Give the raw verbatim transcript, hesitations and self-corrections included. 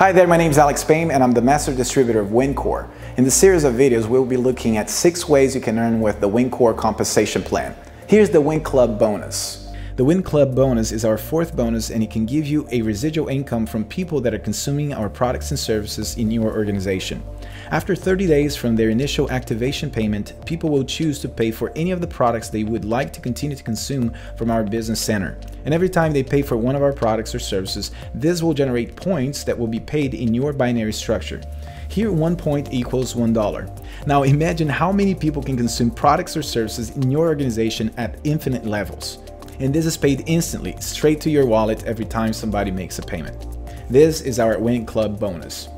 Hi there, my name is Alex Payne and I'm the Master Distributor of WINKORE. In this series of videos, we'll be looking at six ways you can earn with the WINKORE compensation plan. Here's the Winklub bonus. The Winklub bonus is our fourth bonus and it can give you a residual income from people that are consuming our products and services in your organization. After thirty days from their initial activation payment, people will choose to pay for any of the products they would like to continue to consume from our business center. And every time they pay for one of our products or services, this will generate points that will be paid in your binary structure. Here, one point equals one dollar. Now imagine how many people can consume products or services in your organization at infinite levels. And this is paid instantly, straight to your wallet every time somebody makes a payment. This is our Winklub bonus.